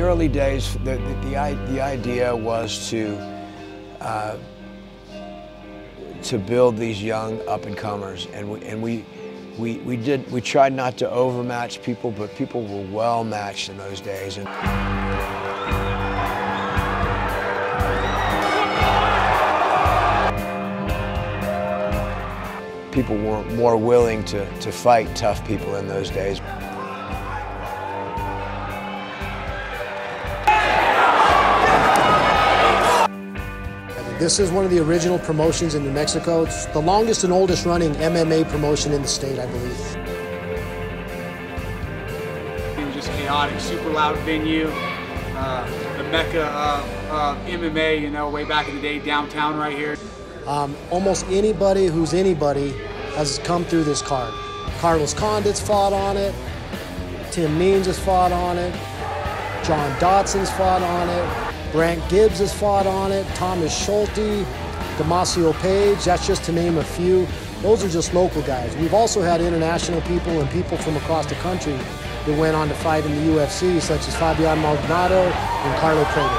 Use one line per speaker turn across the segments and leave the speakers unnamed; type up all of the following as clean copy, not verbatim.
early days, the idea was to build these young up-and-comers, and we tried not to overmatch people, but people were well matched in those days. And people were more willing to fight tough people in those days.
This is one of the original promotions in New Mexico. It's the longest and oldest running MMA promotion in the state, I believe.
It was just chaotic, super loud venue. The mecca of MMA, you know, way back in the day, downtown right here.
Almost anybody who's anybody has come through this card. Carlos Condit's fought on it. Tim Means has fought on it. John Dotson's fought on it. Brant Gibbs has fought on it, Thomas Schulte, Damasio Page, that's just to name a few. Those are just local guys. We've also had international people and people from across the country that went on to fight in the UFC, such as Fabian Maldonado and Carlo Prater.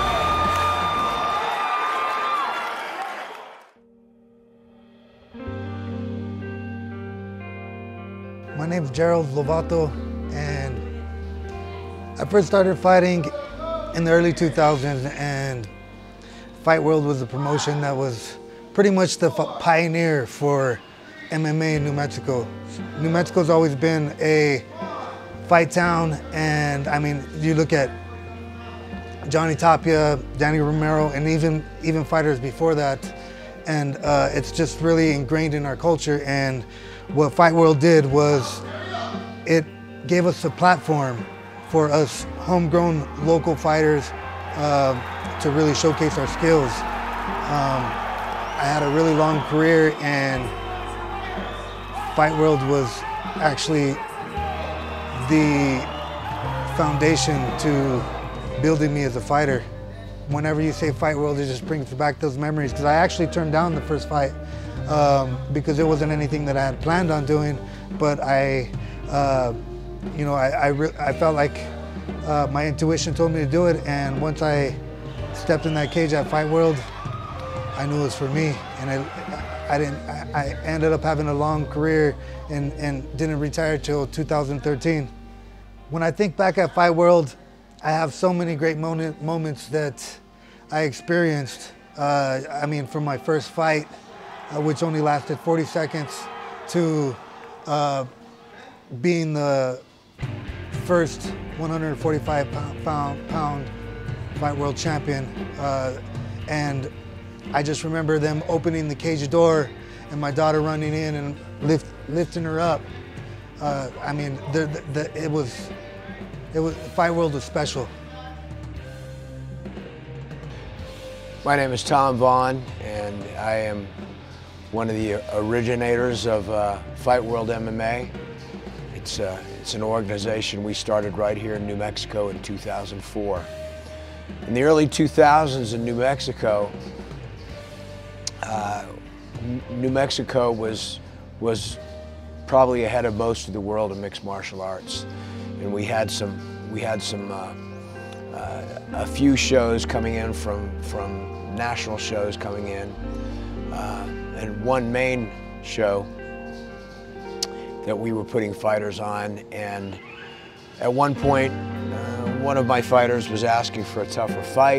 My name is Gerald Lovato, and I first started fighting in the early 2000s, and Fight World was a promotion that was pretty much the pioneer for MMA in New Mexico. New Mexico's always been a fight town, and I mean, you look at Johnny Tapia, Danny Romero, and even fighters before that, and it's just really ingrained in our culture. And what Fight World did was it gave us a platform for us homegrown local fighters to really showcase our skills. I had a really long career, and Fight World was actually the foundation to building me as a fighter. Whenever you say Fight World, it just brings back those memories, because I actually turned down the first fight because it wasn't anything that I had planned on doing, but I felt like my intuition told me to do it, and once I stepped in that cage at Fight World, I knew it was for me, and I ended up having a long career and didn't retire till 2013. When I think back at Fight World, I have so many great moments that I experienced. I mean, from my first fight, which only lasted 40 seconds, to being the first 145-pound Fight World champion. And I just remember them opening the cage door and my daughter running in and lifting her up. I mean, Fight World was special.
My name is Tom Vaughn, and I am one of the originators of Fight World MMA. It's an organization we started right here in New Mexico in 2004. In the early 2000s in New Mexico, was probably ahead of most of the world in mixed martial arts, and we had a few shows coming in from national shows coming in, and one main show that we were putting fighters on. And at one point, one of my fighters was asking for a tougher fight.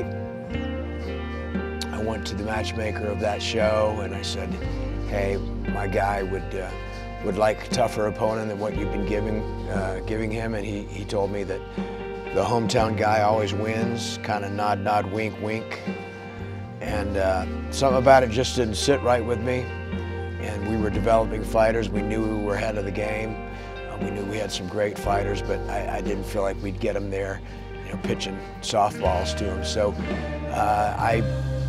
I went to the matchmaker of that show and I said, hey, my guy would like a tougher opponent than what you've been giving him, and he told me that the hometown guy always wins, kind of nod, nod, wink, wink. And something about it just didn't sit right with me. And we were developing fighters. We knew we were ahead of the game. We knew we had some great fighters, but I didn't feel like we'd get them there, you know, pitching softballs to them. So I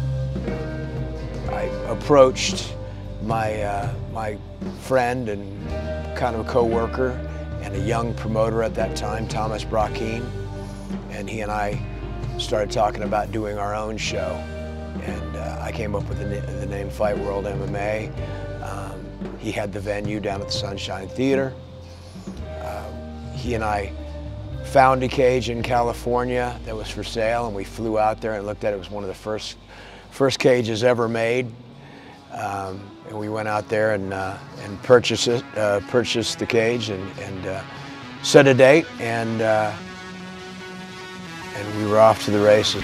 approached my friend and kind of a co-worker and a young promoter at that time, Thomas Brackeen, and he and I started talking about doing our own show. And I came up with the name Fight World MMA. He had the venue down at the Sunshine Theater. He and I found a cage in California that was for sale, and we flew out there and looked at it. It was one of the first cages ever made. And we went out there and purchased the cage and set a date, and we were off to the races.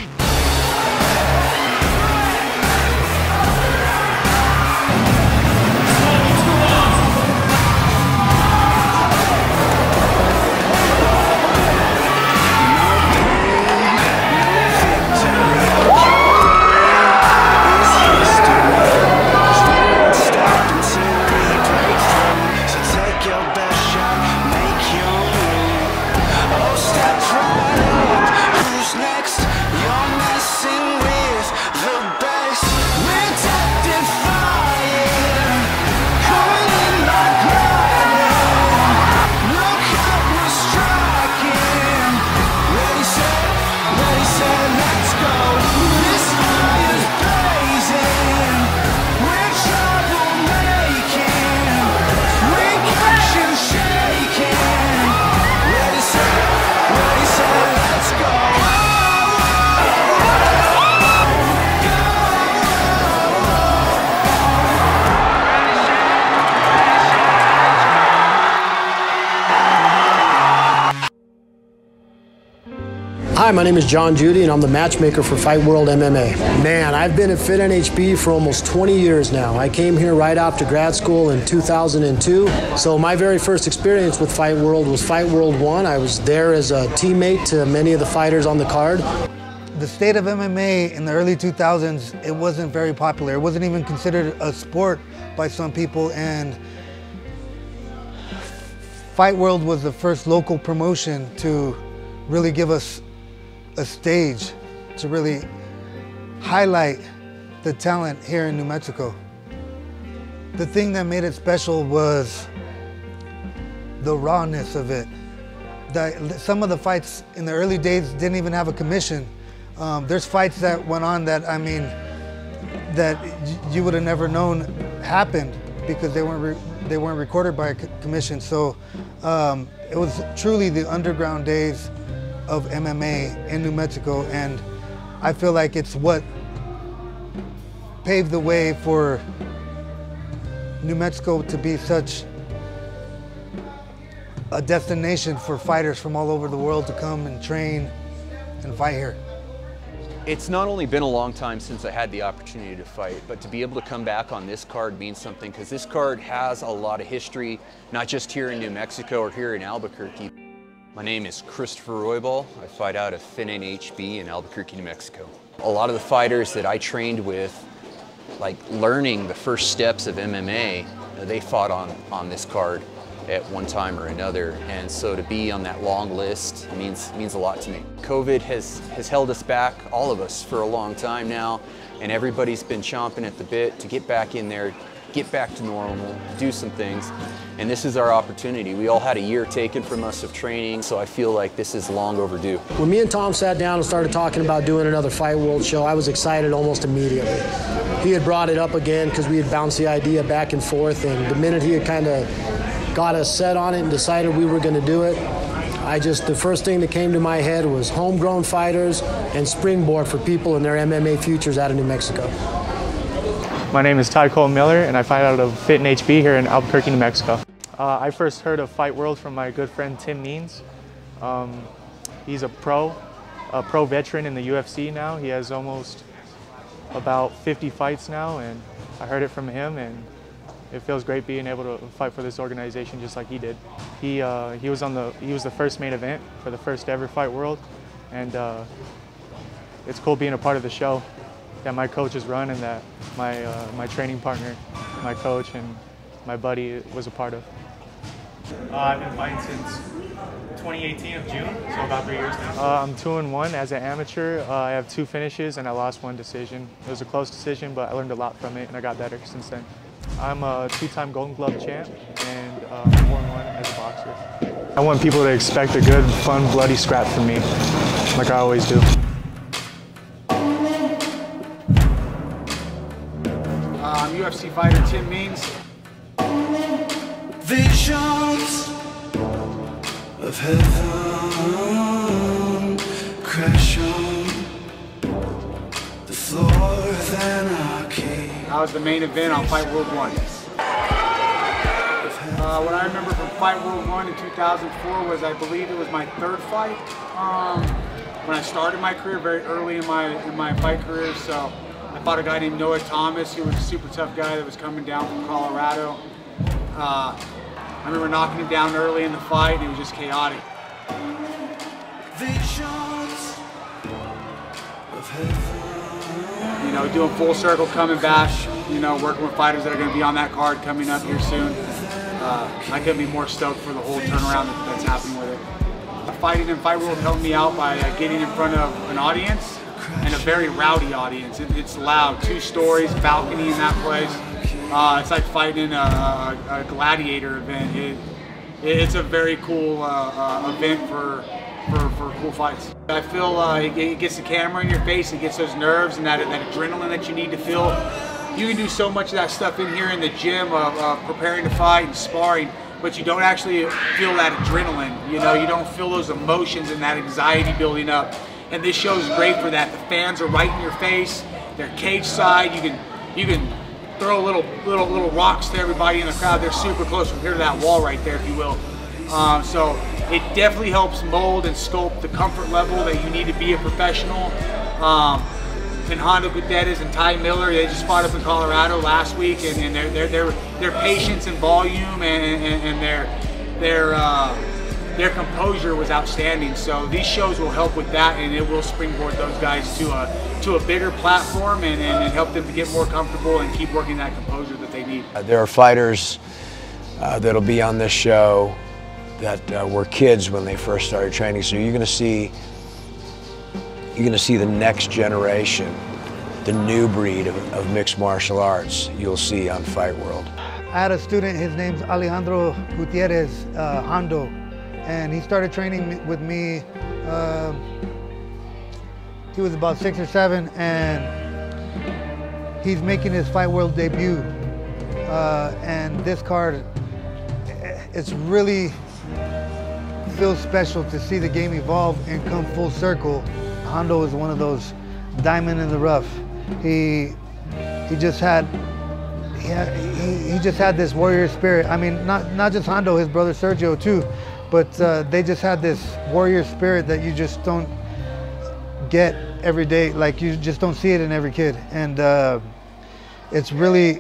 Hi, my name is Judy, and I'm the matchmaker for FightWorld MMA. Man, I've been at Fit NHB for almost 20 years now. I came here right after grad school in 2002. So my very first experience with FightWorld was FightWorld-1. I was there as a teammate to many of the fighters on the card.
The state of MMA in the early 2000s, it wasn't very popular. It wasn't even considered a sport by some people, and FightWorld was the first local promotion to really give us a stage to really highlight the talent here in New Mexico. The thing that made it special was the rawness of it. Some of the fights in the early days didn't even have a commission. There's fights that went on that, I mean, that you would have never known happened because they weren't recorded by a commission. So it was truly the underground days of MMA in New Mexico, and I feel like it's what paved the way for New Mexico to be such a destination for fighters from all over the world to come and train and fight here.
It's not only been a long time since I had the opportunity to fight, but to be able to come back on this card means something, because this card has a lot of history, not just here in New Mexico or here in Albuquerque. My name is Chris Roybal. I fight out of Fit NHB in Albuquerque, New Mexico. A lot of the fighters that I trained with, like learning the first steps of MMA, they fought on this card at one time or another, and so to be on that long list means a lot to me. COVID has held us back, all of us, for a long time now, and everybody's been chomping at the bit to get back in there, get back to normal, do some things, and this is our opportunity. We all had a year taken from us of training, so I feel like this is long overdue.
When me and Tom sat down and started talking about doing another Fight World show, I was excited almost immediately. He had brought it up again because we had bounced the idea back and forth, and the minute he had kind of got us set on it and decided we were going to do it, the first thing that came to my head was homegrown fighters and springboard for people in their MMA futures out of New Mexico.
My name is Ty Miller, and I fight out of Fit NHB here in Albuquerque, New Mexico. I first heard of Fight World from my good friend Tim Means. He's a pro veteran in the UFC now. He has almost about 50 fights now, and I heard it from him, and it feels great being able to fight for this organization just like he did. He was the first main event for the first ever Fight World, and it's cool being a part of the show that my coaches run and that my training partner, my coach, and my buddy was a part of. I've been fighting since 2018 of June, so about 3 years now. I'm 2-1 as an amateur. I have 2 finishes and I lost 1 decision. It was a close decision, but I learned a lot from it and I got better since then. I'm a 2-time Golden Glove champ and 4-1 as a boxer. I want people to expect a good, fun, bloody scrap from me, like I always do.
I'm UFC fighter Tim Means.
Visions of heaven crash on the floor of anarchy.
I was the main event on FightWorld-1. What I remember from FightWorld-1 in 2004 was, I believe it was my third fight. When I started my career, very early in my fight career, so I fought a guy named Noah Thomas. He was a super tough guy that was coming down from Colorado. I remember knocking him down early in the fight, and it was just chaotic.
Visions of heaven.
You know, doing full circle, coming back, you know, working with fighters that are going to be on that card coming up here soon. I couldn't be more stoked for the whole turnaround that's happening with it. Fighting in FightWorld helped me out by getting in front of an audience, and a very rowdy audience. It's loud, 2 stories, balcony in that place. It's like fighting in a gladiator event. It's a very cool event for cool fights. I feel it gets the camera in your face, it gets those nerves and that adrenaline that you need to feel. You can do so much of that stuff in here in the gym of preparing to fight and sparring, but you don't actually feel that adrenaline. You know, you don't feel those emotions and that anxiety building up. And this show is great for that. The fans are right in your face. They're cage side. You can throw little rocks to everybody in the crowd. They're super close from here to that wall right there, if you will. So it definitely helps mold and sculpt the comfort level that you need to be a professional. And Hondo Gutierrez and Ty Miller, they just fought up in Colorado last week, and their patience and volume and their composure was outstanding. So these shows will help with that, and it will springboard those guys to a bigger platform and help them to get more comfortable and keep working that composure that they need.
There are fighters that'll be on this show that were kids when they first started training. So you're going to see the next generation, the new breed of mixed martial arts you'll see on FightWorld.
I had a student, his name's Alejandro Gutierrez, Hondo, and he started training with me. He was about 6 or 7, and he's making his FightWorld debut. And this card, it's really feels special to see the game evolve and come full circle. Hondo is one of those diamond in the rough. He just had this warrior spirit. I mean, not just Hondo, his brother Sergio too, but they just had this warrior spirit that you just don't get every day. Like, you just don't see it in every kid, and it's really.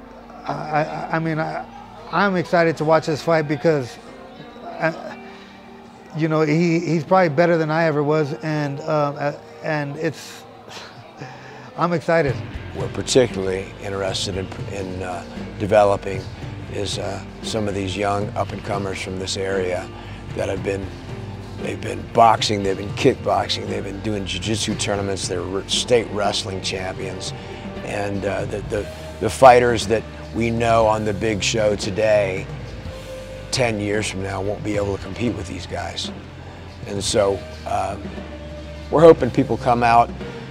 I'm excited to watch this fight because. You know, he's probably better than I ever was, and it's, I'm excited.
We're particularly interested in developing is some of these young up-and-comers from this area that they've been boxing, they've been kickboxing, they've been doing jiu-jitsu tournaments, they're state wrestling champions, and the fighters that we know on the big show today 10 years from now won't be able to compete with these guys. And so we're hoping people come out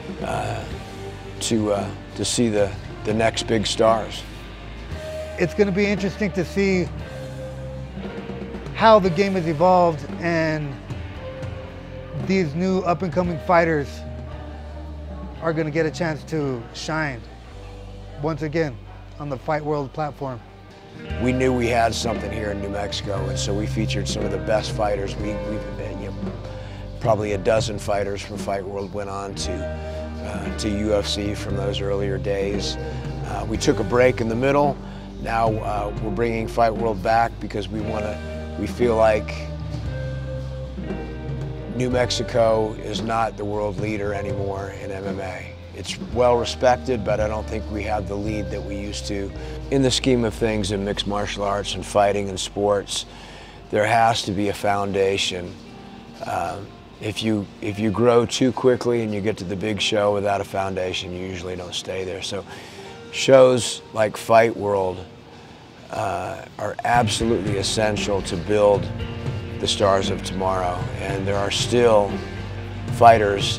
to see the next big stars.
It's going to be interesting to see how the game has evolved and these new up-and-coming fighters are going to get a chance to shine once again on the FightWorld platform.
We knew we had something here in New Mexico, and so we featured some of the best fighters. Probably a dozen fighters from FightWorld went on to UFC from those earlier days. We took a break in the middle. Now we're bringing FightWorld back because we feel like New Mexico is not the world leader anymore in MMA. It's well respected, but I don't think we have the lead that we used to. In the scheme of things in mixed martial arts and fighting and sports, there has to be a foundation. If you grow too quickly and you get to the big show without a foundation, you usually don't stay there. So shows like FightWorld are absolutely essential to build the stars of tomorrow. And there are still fighters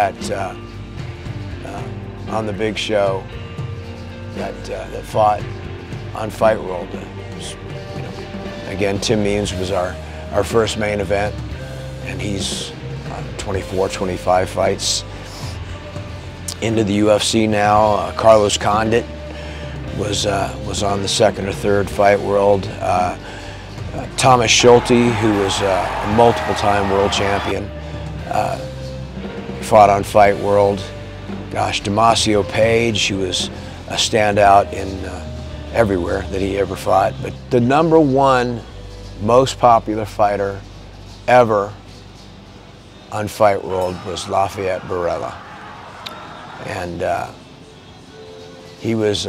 on the big show that fought on FightWorld. Again, Tim Means was our our first main event, and he's 24, 25 fights into the UFC now. Carlos Condit was on the second or third Fight World. Thomas Schulte, who was a multiple-time world champion, fought on Fight World. Gosh, Damasio Page, who was a standout in everywhere that he ever fought. But the #1 most popular fighter ever on Fight World was Lafayette Barrella. And he was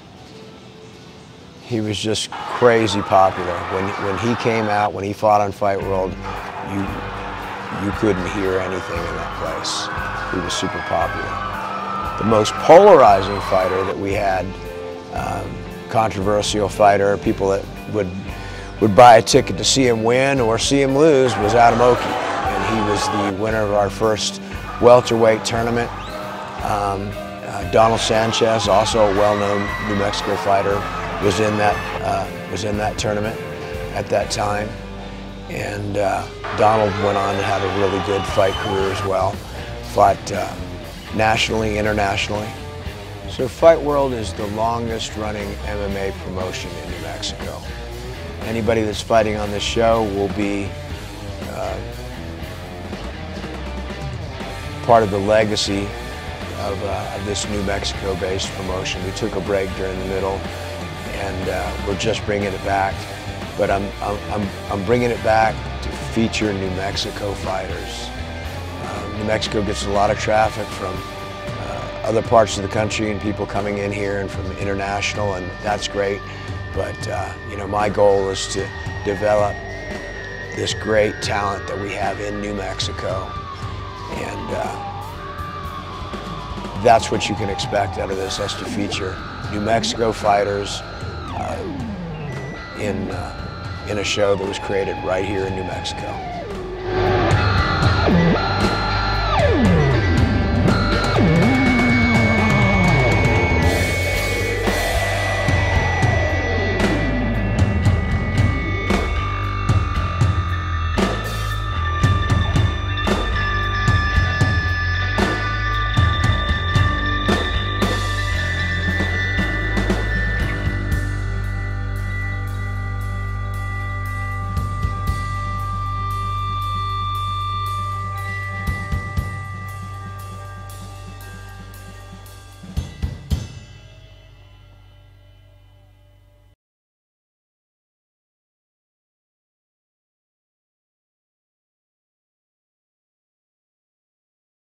just crazy popular. When he came out, when he fought on Fight World, you couldn't hear anything in that place. He was super popular. The most polarizing fighter that we had, controversial fighter, people that would buy a ticket to see him win or see him lose, was Adam Oki. And he was the winner of our first welterweight tournament. Donald Sanchez, also a well-known New Mexico fighter, was in that tournament at that time. And Donald went on to have a really good fight career as well. Fought nationally, internationally. So Fight World is the longest running MMA promotion in New Mexico. Anybody that's fighting on this show will be part of the legacy of this New Mexico-based promotion. We took a break during the middle, and we're just bringing it back. But I'm bringing it back to feature New Mexico fighters. New Mexico gets a lot of traffic from other parts of the country and people coming in here and from international, and that's great. But you know, my goal is to develop this great talent that we have in New Mexico, and that's what you can expect out of this, us to feature New Mexico fighters in a show that was created right here in New Mexico.